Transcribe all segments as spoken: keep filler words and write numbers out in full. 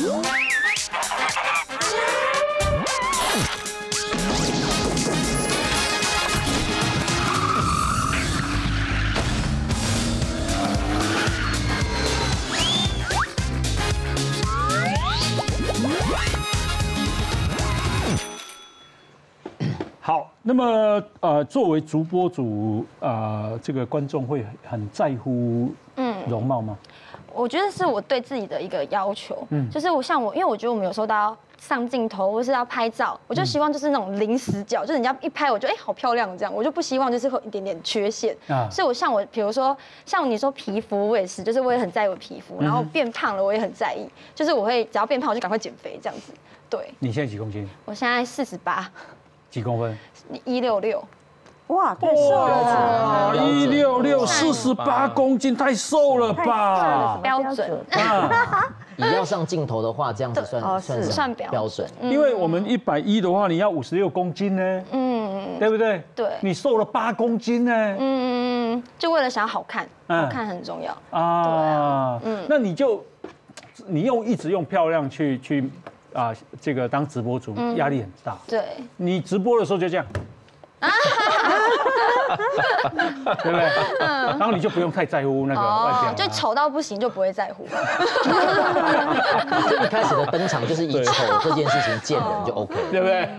好，那么呃，作为主播主，呃，这个观众会很在乎嗯容貌吗？ 我觉得是我对自己的一个要求，嗯，就是我像我，因为我觉得我们有时候都要上镜头或是要拍照，我就希望就是那种零死角，就是人家一拍我就哎好漂亮这样，我就不希望就是会有一点点缺陷啊。所以我像我，比如说像你说皮肤，我也是，就是我也很在意我皮肤，然后变胖了我也很在意，就是我会只要变胖我就赶快减肥这样子。对， 你现在几公斤？ 我现在四十八。 几公分？ 一六六。 哇，太瘦了！ 一六六，四十八公斤，太瘦了吧？ 标准。 你要上镜头的话，这样子算算是算标准。 因为我们一百一的话，你要五十六公斤呢，嗯，对不对？ 对。 你瘦了八公斤呢， 嗯，就为了想要好看，好看很重要啊。嗯，那你就你用一直用漂亮去去。啊，这个当直播主压力很大。 对， 你直播的时候就这样，对不对？然后你就不用太在乎那个外表， 就丑到不行就不会在乎。 一开始的登场就是以丑这件事情见人就 OK， 对不对？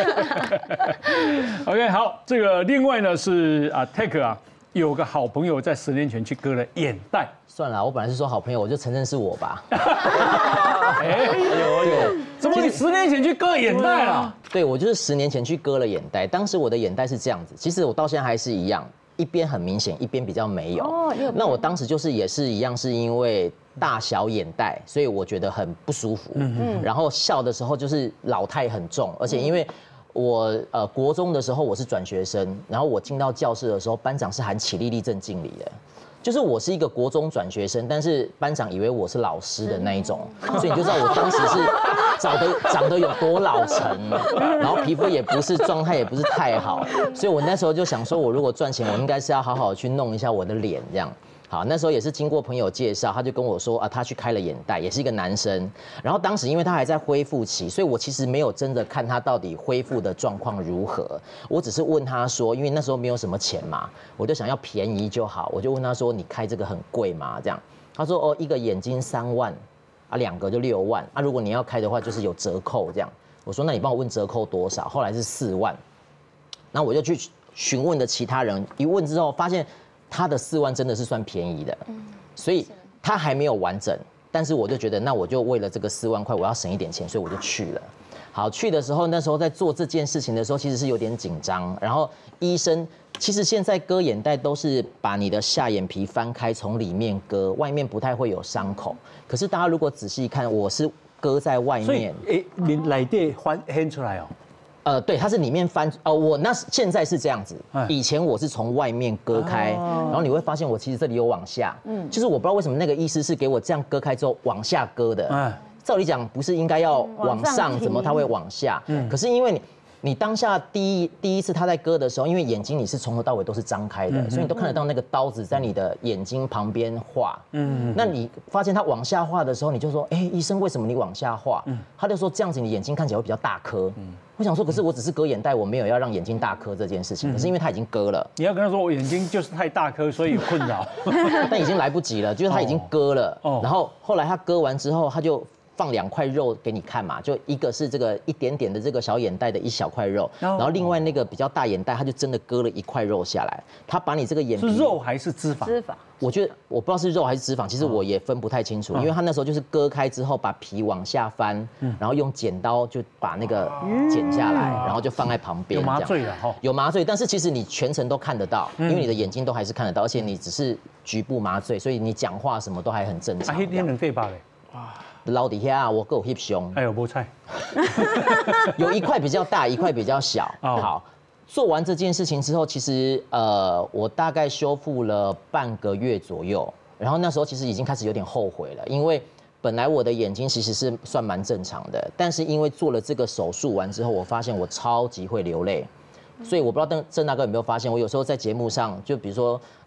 对。OK， 好，这个另外呢是啊 ，Take 啊，有个好朋友在十年前去割了眼袋。 算了，我本来是说好朋友，我就承认是我吧。 哎呦呦，怎么你十年前去割眼袋了？ 对，我就是十年前去割了眼袋。当时我的眼袋是这样子，其实我到现在还是一样，一边很明显，一边比较没有。哦，那我当时就是也是一样，是因为大小眼袋，所以我觉得很不舒服。嗯嗯。然后笑的时候就是老态很重，而且因为我呃国中的时候我是转学生，然后我进到教室的时候，班长是喊起立立正敬礼的。就是我是一个国中转学生，但是班长以为我是老师的那一种，所以你就知道我当时是长得长得有多老成，然后皮肤也不是状态也不是太好，所以我那时候就想说，我如果赚钱，我应该是要好好去弄一下我的脸这样。好，那时候也是经过朋友介绍，他就跟我说啊，他去开了眼袋，也是一个男生。然后当时因为他还在恢复期，所以我其实没有真的看他到底恢复的状况如何。我只是问他说，因为那时候没有什么钱嘛，我就想要便宜就好，我就问他说，你开这个很贵吗？这样，他说哦，一个眼睛三万，啊，两个就六万，啊，如果你要开的话，就是有折扣这样。我说那你帮我问折扣多少？后来是四万，然后我就去询问了其他人，一问之后发现。他的四万真的是算便宜的，所以他还没有完整，但是我就觉得，那我就为了这个四万块，我要省一点钱，所以我就去了。好，去的时候，那时候在做这件事情的时候，其实是有点紧张。然后医生，其实现在割眼袋都是把你的下眼皮翻开，从里面割，外面不太会有伤口。可是大家如果仔细看，我是割在外面， 所以诶，你内底翻掀出来哦。 呃，对，它是里面翻，呃，我那现在是这样子，以前我是从外面割开，然后你会发现我其实这里有往下，嗯，就是我不知道为什么那个医师是给我这样割开之后往下割的，嗯，照理讲不是应该要往上，怎么它会往下？嗯，可是因为你。你当下第一第一次他在割的时候，因为眼睛你是从头到尾都是张开的，所以你都看得到那个刀子在你的眼睛旁边画。嗯，那你发现他往下画的时候，你就说，哎，医生为什么你往下画？他就说这样子你眼睛看起来会比较大颗。我想说，可是我只是割眼袋，我没有要让眼睛大颗这件事情。可是因为他已经割了， 你要跟他说我眼睛就是太大颗，所以有困扰。 但已经来不及了，就是他已经割了。然后后来他割完之后，他就。放两块肉给你看嘛，就一个是这个一点点的这个小眼袋的一小块肉，然后另外那个比较大眼袋，他就真的割了一块肉下来，他把你这个眼皮是肉还是脂肪？ 脂肪， 我觉得我不知道是肉还是脂肪，其实我也分不太清楚，因为他那时候就是割开之后把皮往下翻，然后用剪刀就把那个剪下来，然后就放在旁边。 有麻醉了哈？ 有麻醉，但是其实你全程都看得到，因为你的眼睛都还是看得到，而且你只是局部麻醉，所以你讲话什么都还很正常。 啊，一天能对吧嘞？ 哇。老底下我够 hip 胸， 哎呦菠菜， 有一块比较大，一块比较小。好，做完这件事情之后，其实呃，我大概修复了半个月左右，然后那时候其实已经开始有点后悔了，因为本来我的眼睛其实是算蛮正常的，但是因为做了这个手术完之后，我发现我超级会流泪。所以我不知道郑郑大哥有没有发现，我有时候在节目上，就比如说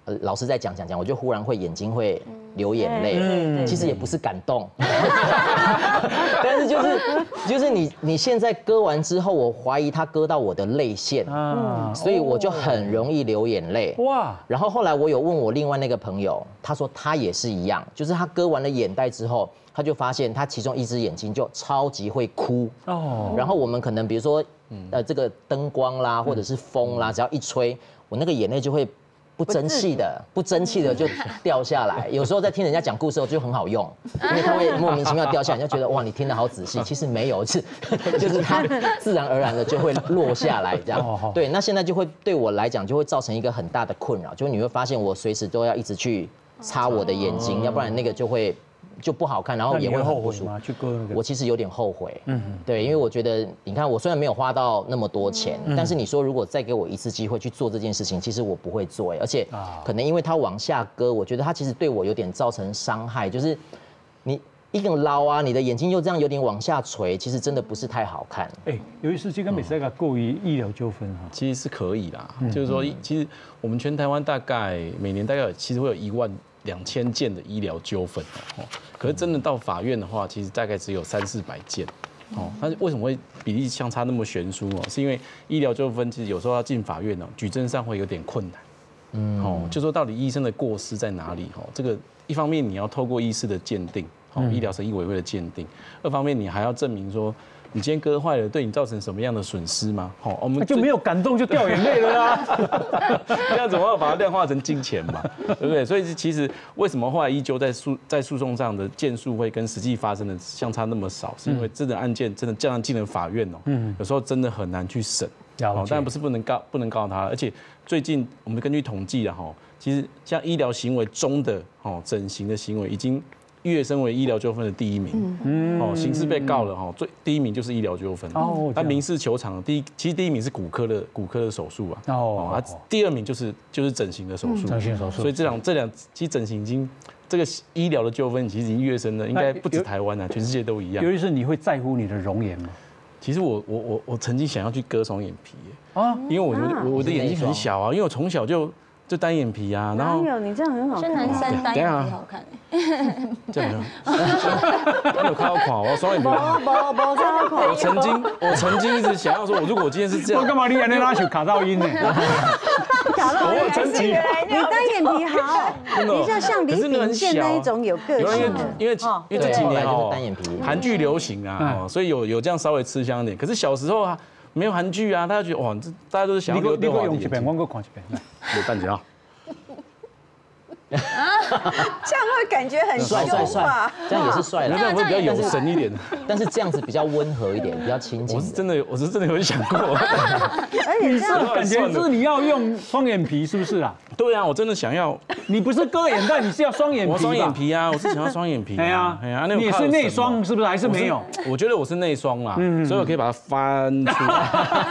呃老师在讲讲讲，我就忽然会眼睛会流眼泪，其实也不是感动，但是就是就是你你现在割完之后，我怀疑他割到我的泪腺，所以我就很容易流眼泪。哇！然后后来我有问我另外那个朋友，他说他也是一样，就是他割完了眼袋之后。他就发现他其中一只眼睛就超级会哭哦，然后我们可能比如说呃这个灯光啦或者是风啦，只要一吹，我那个眼泪就会不争气的不争气的就掉下来。有时候在听人家讲故事的时候就很好用，因为他会莫名其妙掉下来，你就觉得哇你听得好仔细，其实没有，是就是它自然而然的就会落下来这样。对，那现在就会对我来讲就会造成一个很大的困扰，就是你会发现我随时都要一直去擦我的眼睛，要不然那个就会。就不好看，然后也会后悔吗？去割那个？ 我其实有点后悔，嗯，对，因为我觉得，你看，我虽然没有花到那么多钱，但是你说如果再给我一次机会去做这件事情，其实我不会做，而且可能因为它往下割，我觉得它其实对我有点造成伤害，就是你一根捞啊，你的眼睛又这样有点往下垂，其实真的不是太好看。 哎，由于是这个美赛个过于医疗纠纷哈， 其实是可以啦，就是说，其实我们全台湾大概每年大概其实会有一万。两千件的医疗纠纷哦，可是真的到法院的话，其实大概只有三四百件哦。但是为什么会比例相差那么悬殊哦？是因为医疗纠纷其实有时候要进法院哦，举证上会有点困难。嗯，哦，就说到底医生的过失在哪里？哦，这个一方面你要透过医师的鉴定，哦，医疗审议委员会的鉴定；二方面你还要证明说。你今天割坏了，对你造成什么样的损失吗？好，我们就没有感动就掉眼泪了啊！ 这样怎么把它量化成金钱嘛？对不对？所以其实为什么后来依旧在诉在诉讼上的件数会跟实际发生的相差那么少，是因为真的案件真的这样进了法院哦，嗯，有时候真的很难去审。哦，当然不是不能告不能告他，而且最近我们根据统计啊，哈，其实像医疗行为中的哦整形的行为已经。跃升为医疗纠纷的第一名，嗯，哦，刑事被告了哈，最第一名就是医疗纠纷，哦，他民事求偿第一，其实第一名是骨科的骨科的手术啊，哦，他第二名就是就是整形的手术， 整形手术， 所以这两这两其实整形已经这个医疗的纠纷其实已经跃升了，应该不止台湾啊，全世界都一样。 尤其是你会在乎你的容颜吗？ 其实我我我我曾经想要去割双眼皮啊，因为我觉得我我的眼睛很小啊，因为我从小就。就单眼皮啊，然后哪有你这样很好看， 是男生单眼皮好看哎， 这样，你有看到垮我双眼皮？ 没没没看到垮。 我曾经我曾经一直想要说，我如果我今天是这样， 我干嘛你眼泪拉球卡到音呢？ 卡到音还是原来你单眼皮好，你就像李秉宪那一种有个性的， 因为因为这几年哦， 单眼皮韩剧流行啊，所以有有这样稍微吃香一点。可是小时候啊。没有韩剧啊，大家觉得哇，这大家都是想要刘德华的眼睛。 你用一遍，我看一遍。 有蛋姐啊。 这样会感觉很帅帅帅，这样也是帅的， 这样会比较有神一点。 但是这样子比较温和一点，比较亲近。 我是真的，我是真的有想过。 而且这样感觉是你要用双眼皮，是不是啊？ 对啊，我真的想要。 你不是割眼袋，你是要双眼皮。 我双眼皮啊，我是想要双眼皮。 对啊，哎呀，你也是内双是不是？还是没有？ 我觉得我是内双啦，所以我可以把它翻出来。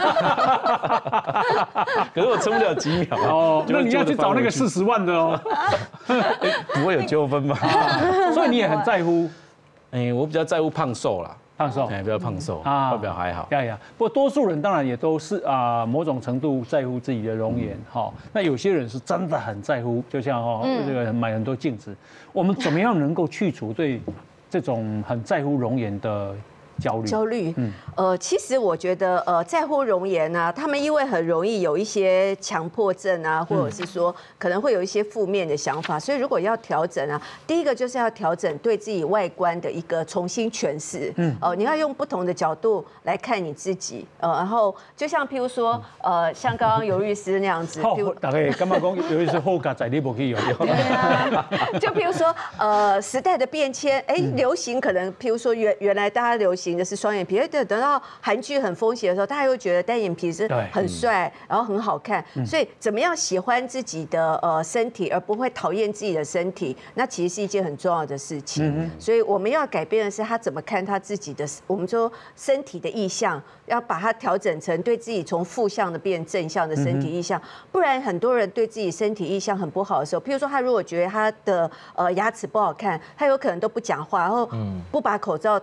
可是我撑不了几秒哦。那你要去找那个四十万的哦。 不会有纠纷吧？ 所以你也很在乎。 哎，我比较在乎胖瘦啦。 胖瘦， 哎，比较胖瘦啊，外表还好。 呀呀，不过多数人当然也都是啊，某种程度在乎自己的容颜哈。那有些人是真的很在乎，就像哈这个买很多镜子，我们怎么样能够去除对这种很在乎容颜的焦虑？ 焦虑，嗯，呃，其实我觉得，呃，在乎容颜啊，他们因为很容易有一些强迫症啊，或者是说可能会有一些负面的想法，所以如果要调整啊，第一个就是要调整对自己外观的一个重新诠释，嗯，哦，你要用不同的角度来看你自己，呃，然后就像譬如说，呃，像刚刚尤律师那样子， 譬如大概干嘛讲，尤律师后加在你不可以有， 对啊，就譬如说，呃，时代的变迁，哎，流行可能譬如说原原来大家流行的是双眼皮，等等到韩剧很风行的时候，大家又觉得单眼皮是很帅，然后很好看。所以怎么样喜欢自己的呃身体，而不会讨厌自己的身体，那其实是一件很重要的事情。所以我们要改变的是他怎么看他自己的，我们说身体的意象，要把它调整成对自己从负向的变正向的身体意象。不然很多人对自己身体意象很不好的时候，譬如说他如果觉得他的呃牙齿不好看，他有可能都不讲话，然后不把口罩戴。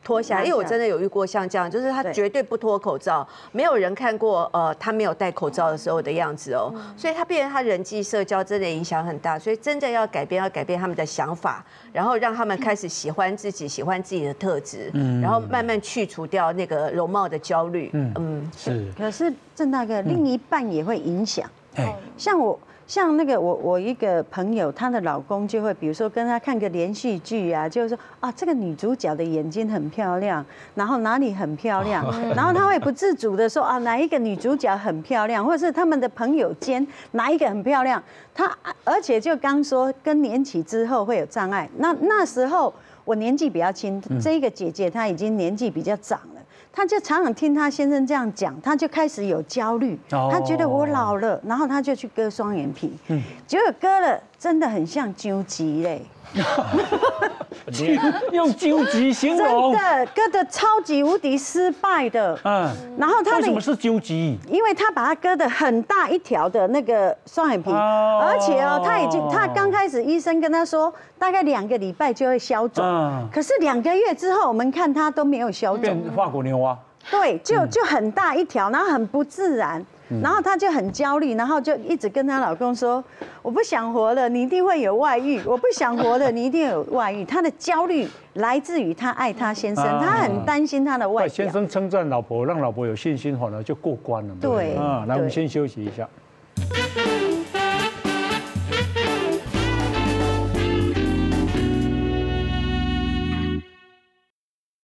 脱下，因为我真的有遇过像这样，就是他绝对不脱口罩，没有人看过呃他没有戴口罩的时候的样子哦，所以他变成他人际社交真的影响很大，所以真的要改变，要改变他们的想法，然后让他们开始喜欢自己，喜欢自己的特质，然后慢慢去除掉那个容貌的焦虑。嗯， 是。 可是郑大哥，另一半也会影响，像我。像那个我我一个朋友，她的老公就会，比如说跟她看个连续剧啊，就是说啊，这个女主角的眼睛很漂亮，然后哪里很漂亮，然后他会不自主的说啊，哪一个女主角很漂亮，或者是他们的朋友间哪一个很漂亮，他而且就刚说更年期之后会有障碍，那那时候我年纪比较轻，这个姐姐她已经年纪比较长了。他就常常听他先生这样讲，他就开始有焦虑，他觉得我老了，然后他就去割双眼皮，结果割了真的很像纠吉嘞。 用纠集形容， 真的割的超级无敌失败的。嗯，然后他为什么是纠集？ 因为他把它割的很大一条的那个双眼皮，而且哦，他已经他刚开始医生跟他说，大概两个礼拜就会消肿，可是两个月之后我们看他都没有消肿， 变法国牛蛙。 对，就就很大一条，然后很不自然。然后她就很焦虑，然后就一直跟她老公说：“我不想活了，你一定会有外遇；我不想活了，你一定有外遇。”她的焦虑来自于她爱她先生，她很担心她的外表。 先生称赞老婆，让老婆有信心，反而就过关了嘛。 对， 啊，来，我们先休息一下。